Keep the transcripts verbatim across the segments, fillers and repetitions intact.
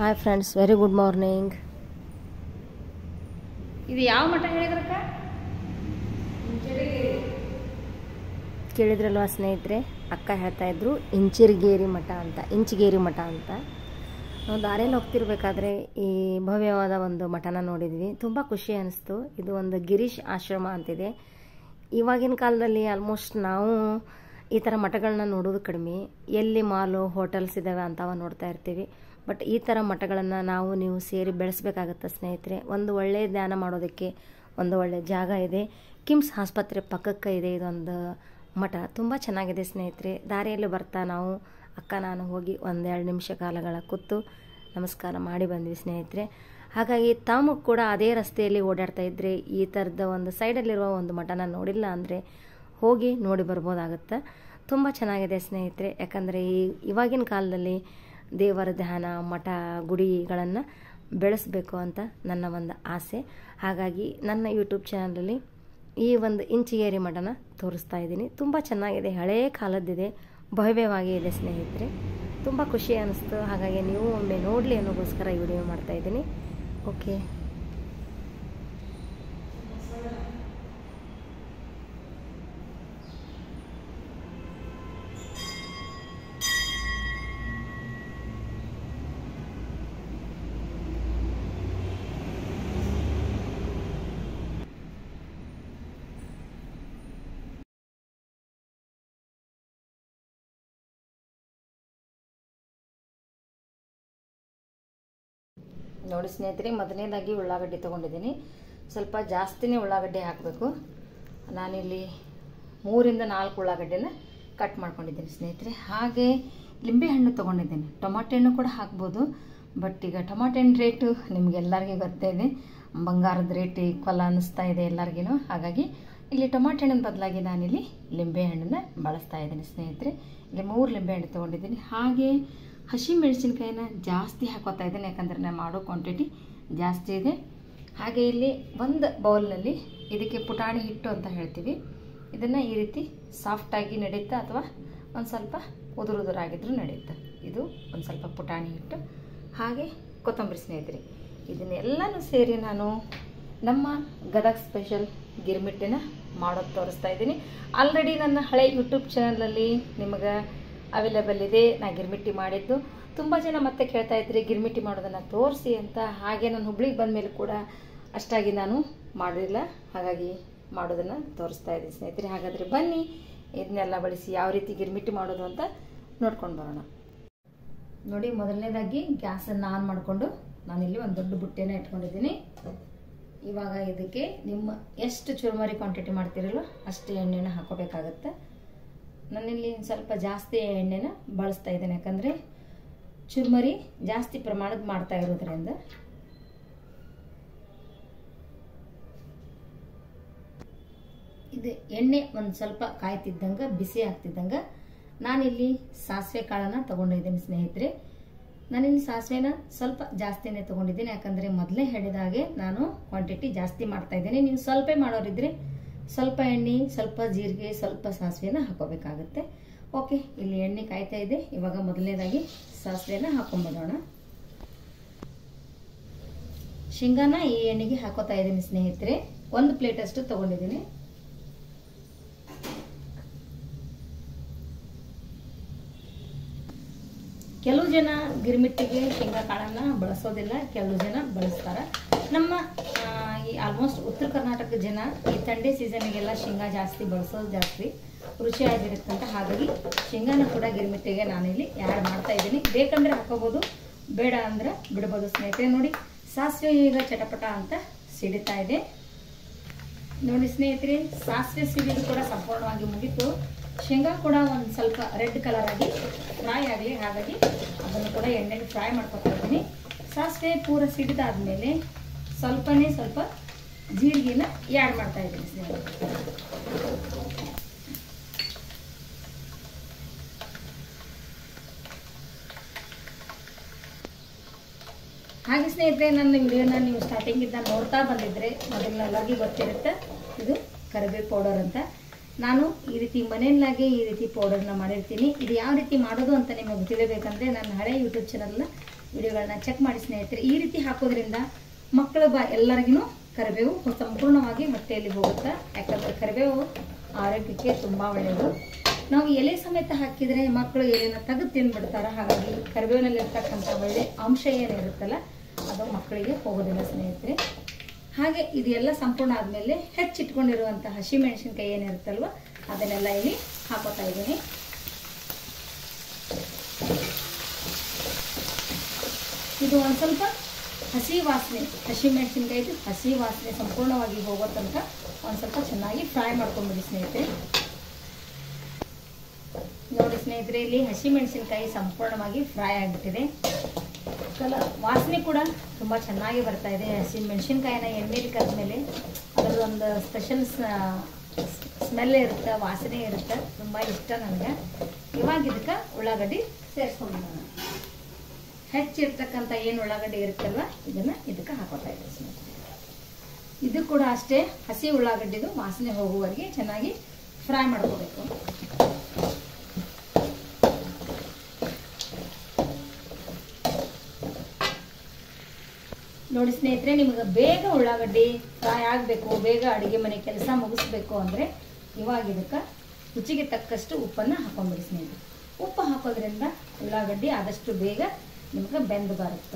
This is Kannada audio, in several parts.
Hi friends, very good morning. ಇದು ಯಾವ ಮಠ ಹೇಳಿದ್ರಕ್ಕ? ಕೇಳಿದ್ರಲ್ವ ಸ್ನೇಹಿತರೆ, ಅಕ್ಕ ಹೇಳ್ತಾ ಇದ್ರು ಇಂಚಿರಗೇರಿ ಮಠ ಅಂತ, ಇಂಚಿಗೇರಿ ಮಠ ಅಂತ. ನಾವು ದಾರಿಯಲ್ಲಿ ಹೋಗ್ತಿರ್ಬೇಕಾದ್ರೆ ಈ ಭವ್ಯವಾದ ಒಂದು ಮಠನ ನೋಡಿದ್ವಿ. ತುಂಬ ಖುಷಿ ಅನಿಸ್ತು. ಇದು ಒಂದು ಗಿರೀಶ್ ಆಶ್ರಮ ಅಂತಿದೆ. ಇವಾಗಿನ ಕಾಲದಲ್ಲಿ ಆಲ್ಮೋಸ್ಟ್ ನಾವು ಈ ಥರ ಮಠಗಳನ್ನ ನೋಡೋದು ಕಡಿಮೆ. ಎಲ್ಲಿ ಮಾಲು ಹೋಟೆಲ್ಸ್ ಇದ್ದಾವೆ ಅಂತವ ನೋಡ್ತಾ ಇರ್ತೀವಿ. ಬಟ್ ಈ ಥರ ಮಠಗಳನ್ನು ನಾವು ನೀವು ಸೇರಿ ಬೆಳೆಸಬೇಕಾಗತ್ತೆ ಸ್ನೇಹಿತರೆ. ಒಂದು ಒಳ್ಳೆಯ ಧ್ಯಾನ ಮಾಡೋದಕ್ಕೆ ಒಂದು ಒಳ್ಳೆಯ ಜಾಗ ಇದೆ. ಕಿಮ್ಸ್ ಆಸ್ಪತ್ರೆ ಪಕ್ಕಕ್ಕೆ ಇದೆ ಇದೊಂದು ಮಠ. ತುಂಬ ಚೆನ್ನಾಗಿದೆ ಸ್ನೇಹಿತರೆ. ದಾರಿಯಲ್ಲಿ ಬರ್ತಾ ನಾವು ಅಕ್ಕ ನಾನು ಹೋಗಿ ಒಂದೆರಡು ನಿಮಿಷ ಕಾಲಗಳ ಕೂತು ನಮಸ್ಕಾರ ಮಾಡಿ ಬಂದ್ವಿ ಸ್ನೇಹಿತರೆ. ಹಾಗಾಗಿ ತಾವು ಕೂಡ ಅದೇ ರಸ್ತೆಯಲ್ಲಿ ಓಡಾಡ್ತಾ ಇದ್ದರೆ ಈ ಥರದ ಒಂದು ಸೈಡಲ್ಲಿರುವ ಒಂದು ಮಠನ ನೋಡಿಲ್ಲ ಅಂದರೆ ಹೋಗಿ ನೋಡಿ ಬರ್ಬೋದಾಗುತ್ತೆ. ತುಂಬ ಚೆನ್ನಾಗಿದೆ ಸ್ನೇಹಿತರೆ. ಯಾಕಂದರೆ ಈ ಇವಾಗಿನ ಕಾಲದಲ್ಲಿ ದೇವರ ಧ್ಯಾನ, ಮಠ, ಗುಡಿಗಳನ್ನು ಬೆಳೆಸಬೇಕು ಅಂತ ನನ್ನ ಒಂದು ಆಸೆ. ಹಾಗಾಗಿ ನನ್ನ ಯೂಟ್ಯೂಬ್ ಚಾನಲಲ್ಲಿ ಈ ಒಂದು ಇಂಚಿಗೇರಿ ಮಠನ ತೋರಿಸ್ತಾ ಇದ್ದೀನಿ. ತುಂಬ ಚೆನ್ನಾಗಿದೆ, ಹಳೆಯ ಕಾಲದ್ದಿದೆ, ಭವ್ಯವಾಗಿ ಇದೆ ಸ್ನೇಹಿತರೆ. ತುಂಬ ಖುಷಿ ಅನ್ನಿಸ್ತು. ಹಾಗಾಗಿ ನೀವು ಒಮ್ಮೆ ನೋಡಲಿ ಅನ್ನೋಗೋಸ್ಕರ ಈ ವಿಡಿಯೋ ಮಾಡ್ತಾ ಇದ್ದೀನಿ. ಓಕೆ, ನೋಡಿ ಸ್ನೇಹಿತರೆ, ಮೊದಲನೇದಾಗಿ ಉಳ್ಳಾಗಡ್ಡಿ ತೊಗೊಂಡಿದ್ದೀನಿ. ಸ್ವಲ್ಪ ಜಾಸ್ತಿನೇ ಉಳ್ಳಾಗಡ್ಡಿ ಹಾಕಬೇಕು. ನಾನಿಲ್ಲಿ ಮೂರಿಂದ ನಾಲ್ಕು ಉಳ್ಳಾಗಡ್ಡಿನ ಕಟ್ ಮಾಡ್ಕೊಂಡಿದ್ದೀನಿ ಸ್ನೇಹಿತರೆ. ಹಾಗೆ ಲಿಂಬೆಹಣ್ಣು ತೊಗೊಂಡಿದ್ದೀನಿ. ಟೊಮಾಟೆ ಹಣ್ಣು ಕೂಡ ಹಾಕ್ಬೋದು. ಬಟ್ ಈಗ ಟೊಮಾಟೆ ಹಣ್ಣು ರೇಟು ನಿಮಗೆಲ್ಲರಿಗೂ ಗೊತ್ತೇ ಇದೆ. ಬಂಗಾರದ ರೇಟ್ ಈಕ್ವಲ್ ಅನ್ನಿಸ್ತಾ ಇದೆ ಎಲ್ಲರಿಗೂ. ಹಾಗಾಗಿ ಇಲ್ಲಿ ಟೊಮಾಟೆ ಹಣ್ಣಿನ ಬದಲಾಗಿ ನಾನಿಲ್ಲಿ ಲಿಂಬೆಹಣ್ಣನ್ನು ಬಳಸ್ತಾ ಇದ್ದೀನಿ ಸ್ನೇಹಿತರೆ. ಇಲ್ಲಿ ಮೂರು ಲಿಂಬೆಹಣ್ಣು ತೊಗೊಂಡಿದ್ದೀನಿ. ಹಾಗೆ ಹಸಿ ಮೆಣಸಿನ್ಕಾಯಿನ ಜಾಸ್ತಿ ಹಾಕೋತಾ ಇದ್ದೀನಿ, ಯಾಕಂದರೆ ನಾನು ಮಾಡೋ ಕ್ವಾಂಟಿಟಿ ಜಾಸ್ತಿ ಇದೆ. ಹಾಗೆ ಇಲ್ಲಿ ಒಂದು ಬೌಲ್ನಲ್ಲಿ ಇದಕ್ಕೆ ಪುಟಾಣಿ ಹಿಟ್ಟು ಅಂತ ಹೇಳ್ತೀವಿ. ಇದನ್ನು ಈ ರೀತಿ ಸಾಫ್ಟಾಗಿ ನಡೆಯುತ್ತೆ ಅಥವಾ ಒಂದು ಸ್ವಲ್ಪ ಉದುರು ಉದುರಾಗಿದ್ರೂ ನಡೆಯುತ್ತೆ. ಇದು ಒಂದು ಸ್ವಲ್ಪ ಪುಟಾಣಿ ಹಿಟ್ಟು, ಹಾಗೆ ಕೊತ್ತಂಬರಿ ಸ್ನೇಹಿತರೆ. ಇದನ್ನೆಲ್ಲನೂ ಸೇರಿ ನಾನು ನಮ್ಮ ಗದಗ ಸ್ಪೆಷಲ್ ಗಿರ್ಮಿಟ್ಟಿನ ಮಾಡೋದು ತೋರಿಸ್ತಾ ಇದ್ದೀನಿ. ಆಲ್ರೆಡಿ ನನ್ನ ಹಳೆ ಯೂಟ್ಯೂಬ್ ಚಾನಲಲ್ಲಿ ನಿಮಗೆ ಅವೈಲೇಬಲ್ ಇದೆ. ನಾ ಗಿರ್ಮಿಟ್ಟಿ ಮಾಡಿದ್ದು. ತುಂಬ ಜನ ಮತ್ತೆ ಕೇಳ್ತಾ ಇದ್ರಿ ಗಿರ್ಮಿಟ್ಟಿ ಮಾಡೋದನ್ನು ತೋರಿಸಿ ಅಂತ. ಹಾಗೆ ನಾನು ಹುಬ್ಳಿಗೆ ಬಂದ ಮೇಲೆ ಕೂಡ ಅಷ್ಟಾಗಿ ನಾನು ಮಾಡಿಲ್ಲ, ಹಾಗಾಗಿ ಮಾಡೋದನ್ನು ತೋರಿಸ್ತಾ ಇದ್ದೀನಿ ಸ್ನೇಹಿತರೆ. ಹಾಗಾದರೆ ಬನ್ನಿ ಇದನ್ನೆಲ್ಲ ಬಳಸಿ ಯಾವ ರೀತಿ ಗಿರ್ಮಿಟ್ಟಿ ಮಾಡೋದು ಅಂತ ನೋಡ್ಕೊಂಡು ಬರೋಣ. ನೋಡಿ, ಮೊದಲನೇದಾಗಿ ಗ್ಯಾಸನ್ನು ಆನ್ ಮಾಡಿಕೊಂಡು ನಾನಿಲ್ಲಿ ಒಂದು ದೊಡ್ಡ ಬುಟ್ಟೆನ ಇಟ್ಕೊಂಡಿದ್ದೀನಿ. ಇವಾಗ ಇದಕ್ಕೆ ನಿಮ್ಮ ಎಷ್ಟು ಚುರುಮರಿ ಕ್ವಾಂಟಿಟಿ ಮಾಡ್ತಿರಲ್ಲ ಅಷ್ಟು ಎಣ್ಣೆನ ಹಾಕೋಬೇಕಾಗತ್ತೆ. ನಾನಿಲ್ಲಿ ಸ್ವಲ್ಪ ಜಾಸ್ತಿ ಎಣ್ಣೆನ ಬಳಸ್ತಾ ಇದ್ದೇನೆ, ಯಾಕಂದರೆ ಚುರುಮರಿ ಜಾಸ್ತಿ ಪ್ರಮಾಣದ ಮಾಡ್ತಾ ಇರೋದ್ರಿಂದ. ಇದು ಎಣ್ಣೆ ಒಂದು ಸ್ವಲ್ಪ ಕಾಯ್ತಿದ್ದಂಗೆ, ಬಿಸಿ ಆಗ್ತಿದ್ದಂಗೆ ನಾನಿಲ್ಲಿ ಸಾಸಿವೆ ಕಾಳನ್ನು ತೊಗೊಂಡಿದ್ದೀನಿ ಸ್ನೇಹಿತರೆ. ನಾನಿಲ್ಲಿ ಸಾಸಿವೆನ ಸ್ವಲ್ಪ ಜಾಸ್ತಿನೇ ತೊಗೊಂಡಿದ್ದೀನಿ, ಯಾಕಂದರೆ ಮೊದಲೇ ಹೇಳಿದಾಗೆ ನಾನು ಕ್ವಾಂಟಿಟಿ ಜಾಸ್ತಿ ಮಾಡ್ತಾ ಇದ್ದೀನಿ. ನೀವು ಸ್ವಲ್ಪ ಮಾಡೋರಿದ್ರೆ ಸ್ವಲ್ಪ ಎಣ್ಣೆ, ಸ್ವಲ್ಪ ಜೀರಿಗೆ, ಸ್ವಲ್ಪ ಸಾಸಿವೆನ ಹಾಕೋಬೇಕಾಗುತ್ತೆ. ಓಕೆ, ಇಲ್ಲಿ ಎಣ್ಣೆ ಕಾಯ್ತಾ ಇದೆ. ಇವಾಗ ಮೊದಲನೇದಾಗಿ ಸಾಸಿವೆನ ಹಾಕೊಂಡ್ಬಿಡೋಣ. ಶೇಂಗಾನ ಈ ಎಣ್ಣೆಗೆ ಹಾಕೋತಾ ಇದ್ದೀನಿ ಸ್ನೇಹಿತರೆ. ಒಂದು ಪ್ಲೇಟ್ ಅಷ್ಟು ತಗೊಂಡಿದ್ದೀನಿ. ಕೆಲವು ಜನ ಗಿರ್ಮಿಟ್ಟಿಗೆ ಶೇಂಗಾ ಕಾಳನ್ನ ಬಳಸೋದಿಲ್ಲ, ಕೆಲವು ಜನ ಬಳಸ್ತಾರೆ. ನಮ್ಮ ಈ ಆಲ್ಮೋಸ್ಟ್ ಉತ್ತರ ಕರ್ನಾಟಕ ಜನ ಈ ಥಂಡಿ ಸೀಸನ್ಗೆಲ್ಲ ಶೇಂಗಾ ಜಾಸ್ತಿ ಬಳಸೋದು ಜಾಸ್ತಿ ರುಚಿಯಾಗಿರುತ್ತಂತ. ಹಾಗಾಗಿ ಶೇಂಗಾನ ಕೂಡ ಗಿರ್ಮಿಟ್ಟಿಗೆ ನಾನಿಲ್ಲಿ ಆ್ಯಡ್ ಮಾಡ್ತಾ ಇದ್ದೀನಿ. ಬೇಕಂದ್ರೆ ಹಾಕೋಬೋದು, ಬೇಡ ಅಂದ್ರೆ ಬಿಡ್ಬೋದು ಸ್ನೇಹಿತರೆ. ನೋಡಿ, ಸಾಸಿವೆ ಈಗ ಚಟಪಟ ಅಂತ ಸಿಡಿತಾ ಇದೆ. ನೋಡಿ ಸ್ನೇಹಿತರೆ, ಸಾಸಿವೆ ಸಿಡಿದು ಕೂಡ ಸಂಪೂರ್ಣವಾಗಿ ಮುಗಿತು. ಶೇಂಗಾ ಕೂಡ ಒಂದು ಸ್ವಲ್ಪ ರೆಡ್ ಕಲರ್ ಆಗಿ ಫ್ರೈ ಆಗಲಿ, ಹಾಗಾಗಿ ಅದನ್ನು ಕೂಡ ಎಣ್ಣೆಗೆ ಫ್ರೈ ಮಾಡ್ಕೊತಾ ಇದ್ದೀನಿ. ಸಾಸಿವೆ ಪೂರ ಸಿಡಿದಾದ್ಮೇಲೆ ಸ್ವಲ್ಪನೇ ಸ್ವಲ್ಪ ಜೀರಿಗೆನ ಆ್ಯಡ್ ಮಾಡ್ತಾ ಇದ್ದೀನಿ ಸ್ನೇಹಿತರೆ. ಹಾಗೆ ಸ್ನೇಹಿತರೆ, ನನ್ನ ವಿಡಿಯೋನ ನೀವು ಸ್ಟಾರ್ಟಿಂಗಿಂದ ನೋಡ್ತಾ ಬಂದಿದ್ರೆ ಮೊದಲನೆಲ್ಲರಿಗೂ ಗೊತ್ತಿರುತ್ತೆ, ಇದು ಕರಿಬೇವು ಪೌಡರ್ ಅಂತ. ನಾನು ಈ ರೀತಿ ಮನೆಯಲ್ಲಾಗೆ ಈ ರೀತಿ ಪೌಡರ್ನ ಮಾಡಿರ್ತೀನಿ. ಇದು ಯಾವ ರೀತಿ ಮಾಡೋದು ಅಂತ ನಿಮಗೆ ತಿಳಿಬೇಕಂದ್ರೆ ನನ್ನ ಹಳೆ ಯೂಟ್ಯೂಬ್ ಚಾನಲ್ನ ವಿಡಿಯೋಗಳನ್ನ ಚೆಕ್ ಮಾಡಿ ಸ್ನೇಹಿತರೆ. ಈ ರೀತಿ ಹಾಕೋದ್ರಿಂದ ಮಕ್ಕಳ ಬಾ ಎಲ್ಲರಿಗೂ ಕರಿಬೇವು ಸಂಪೂರ್ಣವಾಗಿ ಹೊಟ್ಟೆಯಲ್ಲಿ ಹೋಗುತ್ತೆ. ಯಾಕಂದರೆ ಕರಿಬೇವು ಆರೋಗ್ಯಕ್ಕೆ ತುಂಬ ಒಳ್ಳೆಯದು. ನಾವು ಎಲೆ ಸಮೇತ ಹಾಕಿದರೆ ಮಕ್ಕಳು ಎಲೆನ ತೆಗೆದು ತಿಂದ್ಬಿಡ್ತಾರೆ. ಹಾಗಾಗಿ ಕರಿಬೇವಿನಲ್ಲಿರ್ತಕ್ಕಂಥ ಒಳ್ಳೆ ಅಂಶ ಏನಿರುತ್ತಲ್ಲ ಅದು ಮಕ್ಕಳಿಗೆ ಹೋಗೋದಿಲ್ಲ ಸ್ನೇಹಿತರೆ. ಹಾಗೆ ಇದೆಲ್ಲ ಸಂಪೂರ್ಣ ಆದಮೇಲೆ ಹೆಚ್ಚಿಟ್ಕೊಂಡಿರುವಂಥ ಹಸಿ ಮೆಣಸಿನ್ಕಾಯಿ ಏನಿರುತ್ತಲ್ವ ಅದನ್ನೆಲ್ಲ ಇಲ್ಲಿ ಹಾಕೋತಾ ಇದ್ದೀನಿ. ಇದು ಒಂದು ಸ್ವಲ್ಪ ಹಸಿ ವಾಸನೆ, ಹಸಿ ಮೆಣಸಿನ್ಕಾಯಿದು ಹಸಿ ವಾಸನೆ ಸಂಪೂರ್ಣವಾಗಿ ಹೋಗೋ ತನಕ ಒಂದು ಸ್ವಲ್ಪ ಚೆನ್ನಾಗಿ ಫ್ರೈ ಮಾಡ್ಕೊಂಡ್ಬಿಡಿ ಸ್ನೇಹಿತರೆ. ನೋಡಿ ಸ್ನೇಹಿತರೆ, ಇಲ್ಲಿ ಹಸಿ ಮೆಣಸಿನ್ಕಾಯಿ ಸಂಪೂರ್ಣವಾಗಿ ಫ್ರೈ ಆಗಿಬಿಟ್ಟಿದೆ. ಕಲರ್ ವಾಸನೆ ಕೂಡ ತುಂಬ ಚೆನ್ನಾಗಿ ಬರ್ತಾ ಇದೆ. ಹಸಿ ಮೆಣಸಿನ್ಕಾಯಿನ ಎಣ್ಣೆಲಿ ಕರೆದ್ಮೇಲೆ ಅದರದೊಂದು ಸ್ಪೆಷಲ್ ಸ್ಮೆಲ್ ಇರುತ್ತೆ, ವಾಸನೆ ಇರುತ್ತೆ, ತುಂಬ ಇಷ್ಟ ನನಗೆ. ಇವಾಗ ಇದಕ್ಕೆ ಉಳ್ಳಾಗಡ್ಡಿ ಸೇರಿಸ್ಕೊಂಡಿದ್ದೀನಿ. ಹೆಚ್ಚಿರ್ತಕ್ಕಂಥ ಏನು ಉಳ್ಳಾಗಡ್ಡಿ ಇರುತ್ತಲ್ವ ಇದನ್ನು ಇದಕ್ಕೆ ಹಾಕೋತಾ ಇದ್ದೀನಿ. ಇದು ಕೂಡ ಅಷ್ಟೇ, ಹಸಿ ಉಳ್ಳಾಗಡ್ಡಿದು ವಾಸನೆ ಹೋಗುವವರೆಗೆ ಚೆನ್ನಾಗಿ ಫ್ರೈ ಮಾಡ್ಕೋಬೇಕು. ನೋಡಿ ಸ್ನೇಹಿತರೆ, ನಿಮಗೆ ಬೇಗ ಉಳ್ಳಾಗಡ್ಡಿ ಫ್ರೈ ಆಗಬೇಕು, ಬೇಗ ಅಡುಗೆ ಮನೆ ಕೆಲಸ ಮುಗಿಸ್ಬೇಕು ಅಂದರೆ ಇವಾಗ ಇದಕ್ಕೆ ರುಚಿಗೆ ತಕ್ಕಷ್ಟು ಉಪ್ಪನ್ನು ಹಾಕೊಂಡ್ಬಿಡಿ ಸ್ನೇಹಿತರೆ. ಉಪ್ಪು ಹಾಕೋದ್ರಿಂದ ಉಳ್ಳಾಗಡ್ಡಿ ಆದಷ್ಟು ಬೇಗ ನಿಮಗೆ ಬೆಂದು ಬರುತ್ತೆ.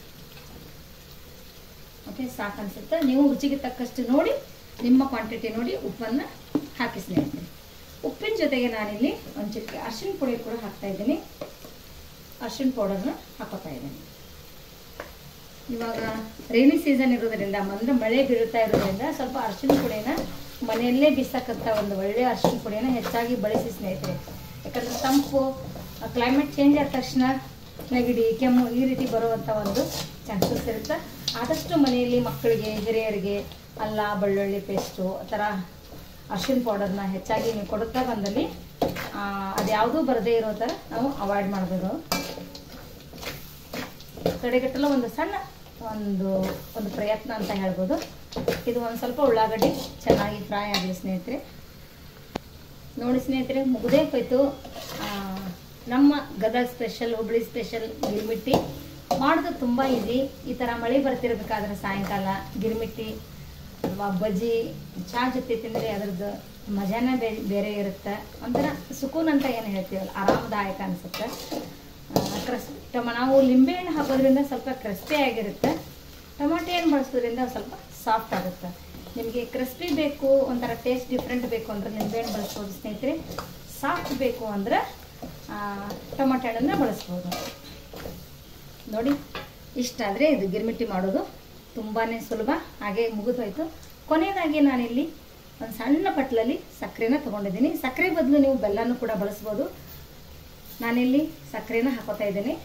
ಓಕೆ, ಸಾಕು ಅನ್ಸುತ್ತೆ. ನೀವು ರುಚಿಗೆ ತಕ್ಕಷ್ಟು ನೋಡಿ, ನಿಮ್ಮ ಕ್ವಾಂಟಿಟಿ ನೋಡಿ ಉಪ್ಪನ್ನು ಹಾಕಿ ಸ್ನೇಹಿತರೆ. ಉಪ್ಪಿನ ಜೊತೆಗೆ ನಾನಿಲ್ಲಿ ಒಂದು ಚಿಕ್ಕ ಅರಿಶಿನ ಪುಡಿ ಕೂಡ ಹಾಕ್ತಾ ಇದ್ದೀನಿ. ಅರಿಶಿನ ಪೌಡರ್ನ ಹಾಕೋತಾ ಇದ್ದೀನಿ. ಇವಾಗ ರೈನಿ ಸೀಸನ್ ಇರೋದ್ರಿಂದ ಅಂದರೆ ಮಳೆ ಬೀಳ್ತಾ ಇರೋದ್ರಿಂದ ಸ್ವಲ್ಪ ಅರಿಶಿನ ಪುಡಿನ ಮನೆಯಲ್ಲೇ ಬಿಸಾಕಂತ ಒಂದು ಒಳ್ಳೆಯ ಅರಿಶಿನ ಪುಡಿನ ಹೆಚ್ಚಾಗಿ ಬಳಸಿ ಸ್ನೇಹಿತರೆ. ಯಾಕಂದರೆ ತಂಪು ಕ್ಲೈಮೇಟ್ ಚೇಂಜ್ ಆದ ತಕ್ಷಣ ನೆಗಡಿ ಕೆಮ್ಮು ಈ ರೀತಿ ಬರುವಂಥ ಒಂದು ಚಾನ್ಸಸ್ ಇರುತ್ತೆ. ಆದಷ್ಟು ಮನೆಯಲ್ಲಿ ಮಕ್ಕಳಿಗೆ ಹಿರಿಯರಿಗೆ ಅಲ್ಲ ಬೆಳ್ಳುಳ್ಳಿ ಪೇಸ್ಟು ಆ ಥರ ಅರಿಶಿನ ಪೌಡರ್ನ ಹೆಚ್ಚಾಗಿ ನೀವು ಕೊಡುತ್ತಾ ಬಂದಲ್ಲಿ ಅದ್ಯಾವುದೂ ಬರದೇ ಇರೋ ಥರ ನಾವು ಅವಾಯ್ಡ್ ಮಾಡಬೇಕು. ಕಡೆಗಟ್ಟಲು ಒಂದು ಸಣ್ಣ ಒಂದು ಒಂದು ಪ್ರಯತ್ನ ಅಂತ ಹೇಳ್ಬೋದು. ಇದು ಒಂದು ಸ್ವಲ್ಪ ಉಳ್ಳಾಗಡ್ಡಿ ಚೆನ್ನಾಗಿ ಫ್ರೈ ಆಗಲಿ ಸ್ನೇಹಿತರೆ. ನೋಡಿ ಸ್ನೇಹಿತರೆ, ಮುಗ್ದೇ ಹೋಯ್ತು ನಮ್ಮ ಗದಗ ಸ್ಪೆಷಲ್, ಹುಬ್ಳಿ ಸ್ಪೆಷಲ್ ಗಿರ್ಮಿಟ್ಟಿ. ಮಾಡೋದು ತುಂಬ ಈಸಿ. ಈ ಥರ ಮಳೆ ಬರ್ತಿರ್ಬೇಕಾದ್ರೆ ಸಾಯಂಕಾಲ ಗಿರ್ಮಿಟ್ಟಿ ಅಥವಾ ಬಜ್ಜಿ ಚಹಾ ಜೊತೆ ತಿಂದರೆ ಅದರದ್ದು ಮಜಾನೇ ಬೇರೆ ಬೇರೆ ಇರುತ್ತೆ. ಒಂಥರ ಸುಕೂನ್ ಅಂತ ಏನು ಹೇಳ್ತೀವಲ್ಲ, ಆರಾಮದಾಯಕ ಅನಿಸುತ್ತೆ. ಕ್ರಸ್ ಟಮ ನಾವು ಲಿಂಬೆಹಣ್ಣು ಹಾಕೋದ್ರಿಂದ ಸ್ವಲ್ಪ ಕ್ರಿಸ್ಪಿ ಆಗಿರುತ್ತೆ. ಟೊಮಾಟೊ ಏನು ಬಳಸೋದ್ರಿಂದ ಸ್ವಲ್ಪ ಸಾಫ್ಟ್ ಆಗುತ್ತೆ. ನಿಮಗೆ ಕ್ರಿಸ್ಪಿ ಬೇಕು, ಒಂಥರ ಟೇಸ್ಟ್ ಡಿಫ್ರೆಂಟ್ ಬೇಕು ಅಂದರೆ ಲಿಂಬೆಹಣ್ಣು ಬಳಸ್ಬೋದು ಸ್ನೇಹಿತರೆ. ಸಾಫ್ಟ್ ಬೇಕು ಅಂದರೆ ಟೊಮಾಟೊ ಹಣ್ಣನ್ನು ಬಳಸ್ಬೋದು. ನೋಡಿ, ಇಷ್ಟಾದರೆ ಇದು ಗಿರ್ಮಿಟ್ಟಿ ಮಾಡೋದು ತುಂಬಾ ಸುಲಭ. ಹಾಗೆ ಮುಗಿದೋಯ್ತು. ಕೊನೆಯದಾಗಿ ನಾನಿಲ್ಲಿ ಒಂದು ಸಣ್ಣ ಪಟ್ಲಲ್ಲಿ ಸಕ್ಕರೆನ ತೊಗೊಂಡಿದ್ದೀನಿ. ಸಕ್ಕರೆ ಬದಲು ನೀವು ಬೆಲ್ಲನೂ ಕೂಡ ಬಳಸ್ಬೋದು. ನಾನಿಲ್ಲಿ ಸಕ್ಕರೆನ ಹಾಕೋತಾ ಇದ್ದೀನಿ.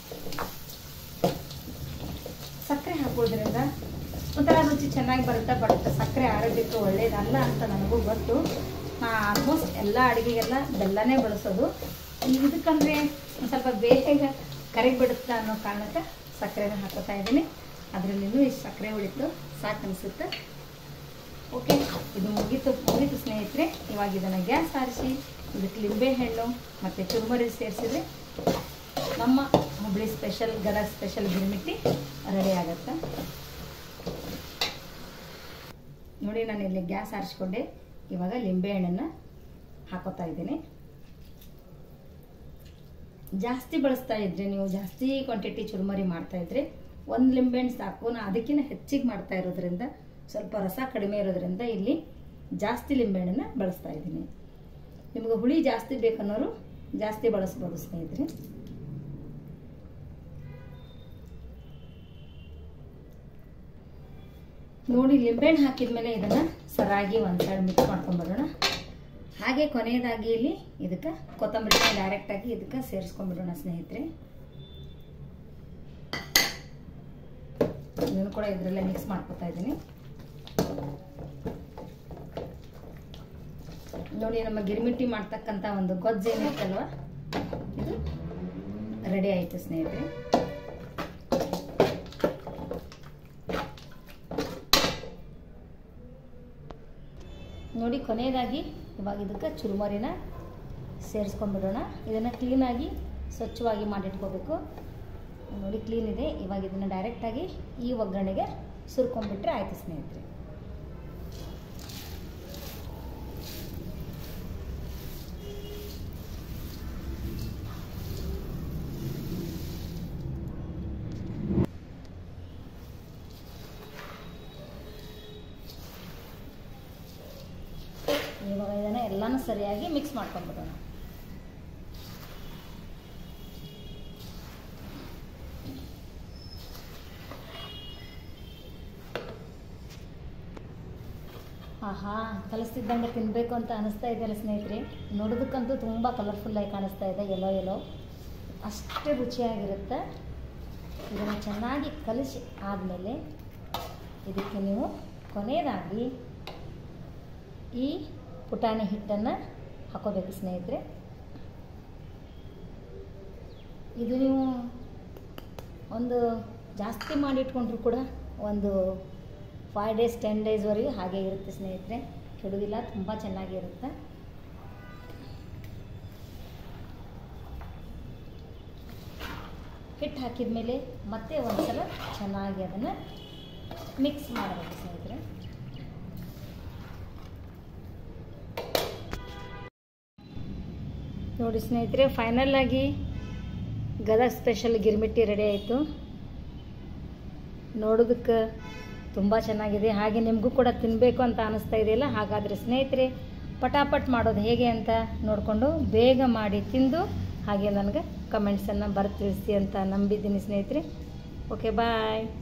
ಸಕ್ಕರೆ ಹಾಕೋದ್ರಿಂದ ಒಂಥರ ರುಚಿ ಚೆನ್ನಾಗಿ ಬರುತ್ತೆ. ಬಟ್ ಸಕ್ಕರೆ ಆರೋಗ್ಯಕ್ಕೆ ಒಳ್ಳೇದಲ್ಲ ಅಂತ ನನಗೂ ಗೊತ್ತು. ಆಲ್ಮೋಸ್ಟ್ ಎಲ್ಲ ಅಡುಗೆಗೆಲ್ಲ ಬೆಲ್ಲನೇ ಬಳಸೋದು. ಇದಕ್ಕಂದರೆ ಒಂದು ಸ್ವಲ್ಪ ಬೇಗ ಕರಿಬಿಡುತ್ತೆ ಅನ್ನೋ ಕಾರಣಕ್ಕೆ ಸಕ್ಕರೆನ ಹಾಕೋತಾ ಇದ್ದೀನಿ. ಅದರಲ್ಲಿನೂ ಇಷ್ಟು ಸಕ್ಕರೆ ಉಳಿತು, ಸಾಕು ಅನಿಸುತ್ತೆ. ಓಕೆ, ಇದು ಮುಗೀತು ಮುಗೀತು ಸ್ನೇಹಿತರೆ. ಇವಾಗ ಇದನ್ನು ಗ್ಯಾಸ್ ಆರಿಸಿ ಇದಕ್ಕೆ ಲಿಂಬೆಹಣ್ಣು ಮತ್ತು ಚುರುಮುರಿ ಸೇರಿಸಿದ್ರೆ ನಮ್ಮ Hubli special, Gadag special girmit ready ಆಗುತ್ತೆ. ನೋಡಿ, ನಾನು ಇಲ್ಲಿ ಗ್ಯಾಸ್ ಆರಿಸ್ಕೊಂಡೆ. ಇವಾಗ ಲಿಂಬೆಹಣ್ಣನ್ನು ಹಾಕೋತಾ ಇದ್ದೀನಿ. ಜಾಸ್ತಿ ಬಳಸ್ತಾ ಇದ್ರೆ, ನೀವು ಜಾಸ್ತಿ ಕ್ವಾಂಟಿಟಿ ಚುರುಮುರಿ ಮಾಡ್ತಾ ಇದ್ರೆ ಒಂದು ಲಿಂಬೆಹಣ್ಣು ಸಾಕು. ನಾನು ಅದಕ್ಕಿಂತ ಹೆಚ್ಚಿಗೆ ಮಾಡ್ತಾ ಇರೋದ್ರಿಂದ, ಸ್ವಲ್ಪ ರಸ ಕಡಿಮೆ ಇರೋದ್ರಿಂದ ಇಲ್ಲಿ ಜಾಸ್ತಿ ಲಿಂಬೆಹಣ್ಣನ್ನು ಬಳಸ್ತಾ ಇದ್ದೀನಿ. ನಿಮಗೆ ಹುಳಿ ಜಾಸ್ತಿ ಬೇಕನ್ನೋರು ಜಾಸ್ತಿ ಬಳಸ್ಬೋದು ಸ್ನೇಹಿತರೆ. ನೋಡಿ, ಲಿಂಬೆಹಣ್ಣು ಹಾಕಿದ್ಮೇಲೆ ಇದನ್ನು ಸರಾಗಿ ಒಂದು ಸೈಡ್ ಮಿಕ್ಸ್ ಮಾಡ್ಕೊಂಡ್ಬಿಡೋಣ. ಹಾಗೆ ಕೊನೆಯದಾಗಿ ಇಲ್ಲಿ ಇದಕ್ಕೆ ಕೊತ್ತಂಬರಿನ ಡೈರೆಕ್ಟಾಗಿ ಇದಕ್ಕೆ ಸೇರಿಸ್ಕೊಂಡ್ಬಿಡೋಣ ಸ್ನೇಹಿತರೆ. ಇದನ್ನು ಕೂಡ ಇದರಲ್ಲೇ ಮಿಕ್ಸ್ ಮಾಡ್ಕೊತಾ ಇದ್ದೀನಿ. ನೋಡಿ, ನಮ್ಮ ಗಿರ್ಮಿಟ್ಟಿ ಮಾಡ್ತಕ್ಕಂಥ ಒಂದು ಗೊಜ್ಜು ಏನಿತ್ತಲ್ವ ಇದು ರೆಡಿ ಆಯಿತು ಸ್ನೇಹಿತರೆ. ನೋಡಿ, ಕೊನೆಯದಾಗಿ ಇವಾಗ ಇದಕ್ಕೆ ಚುರುಮುರಿನ ಸೇರಿಸ್ಕೊಂಡ್ಬಿಡೋಣ. ಇದನ್ನು ಕ್ಲೀನಾಗಿ ಸ್ವಚ್ಛವಾಗಿ ಮಾಡಿಟ್ಕೋಬೇಕು. ನೋಡಿ ಕ್ಲೀನ್ ಇದೆ. ಇವಾಗ ಇದನ್ನು ಡೈರೆಕ್ಟಾಗಿ ಈ ಒಗ್ಗರಣೆಗೆ ಸುರ್ಕೊಂಡ್ಬಿಟ್ರೆ ಆಯಿತು ಸ್ನೇಹಿತರೆ. ಇವಾಗ ಇದನ್ನು ಎಲ್ಲನೂ ಸರಿಯಾಗಿ ಮಿಕ್ಸ್ ಮಾಡ್ಕೊಂಡ್ಬಿಡೋಣ. ಆಹಾ, ಕಲಿಸ್ತಿದ್ದಂಗೆ ತಿನ್ನಬೇಕು ಅಂತ ಅನಿಸ್ತಾ ಇದೆಯಲ್ಲ ಸ್ನೇಹಿತರೆ. ನೋಡೋದಕ್ಕಂತೂ ತುಂಬ ಕಲರ್ಫುಲ್ಲಾಗಿ ಕಾಣಿಸ್ತಾ ಇದೆ, ಎಲ್ಲೋ ಎಲ್ಲೋ ಅಷ್ಟೇ ರುಚಿಯಾಗಿರುತ್ತೆ. ಇದನ್ನು ಚೆನ್ನಾಗಿ ಕಲಿಸಿ ಆದಮೇಲೆ ಇದಕ್ಕೆ ನೀವು ಕೊನೆಯದಾಗಿ ಈ ಪುಟಾಣಿ ಹಿಟ್ಟನ್ನು ಹಾಕೋಬೇಕು ಸ್ನೇಹಿತರೆ. ಇದು ನೀವು ಒಂದು ಜಾಸ್ತಿ ಮಾಡಿ ಇಟ್ಕೊಂಡ್ರು ಕೂಡ ಒಂದು ಫೈವ್ ಡೇಸ್ ಟೆನ್ ಡೇಸ್ವರೆಗೂ ಹಾಗೆ ಇರುತ್ತೆ ಸ್ನೇಹಿತರೆ, ಕೆಡುವಿಲ್ಲ, ತುಂಬ ಚೆನ್ನಾಗಿರುತ್ತೆ. ಹಿಟ್ಟು ಹಾಕಿದ ಮೇಲೆ ಮತ್ತೆ ಒಂದು ಸಲ ಚೆನ್ನಾಗಿ ಅದನ್ನು ಮಿಕ್ಸ್ ಮಾಡಬೇಕು ಸ್ನೇಹಿತರೆ. ನೋಡಿ ಸ್ನೇಹಿತರೆ, ಫೈನಲ್ ಆಗಿ ಗದಗ ಸ್ಪೆಷಲ್ ಗಿರ್ಮಿಟ್ಟಿ ರೆಡಿ ಆಯಿತು. ನೋಡೋದಕ್ಕೆ ತುಂಬ ಚೆನ್ನಾಗಿದೆ, ಹಾಗೆ ನಿಮಗೂ ಕೂಡ ತಿನ್ನಬೇಕು ಅಂತ ಅನ್ನಿಸ್ತಾ ಇದೆಯಲ್ಲ. ಹಾಗಾದರೆ ಸ್ನೇಹಿತರೆ, ಪಟಾಪಟ್ ಮಾಡೋದು ಹೇಗೆ ಅಂತ ನೋಡಿಕೊಂಡು ಬೇಗ ಮಾಡಿ ತಿಂದು ಹಾಗೆ ನನಗೆ ಕಮೆಂಟ್ಸನ್ನು ಬರೆದು ತಿಳಿಸಿ ಅಂತ ನಂಬಿದ್ದೀನಿ ಸ್ನೇಹಿತರೆ. ಓಕೆ, ಬಾಯ್.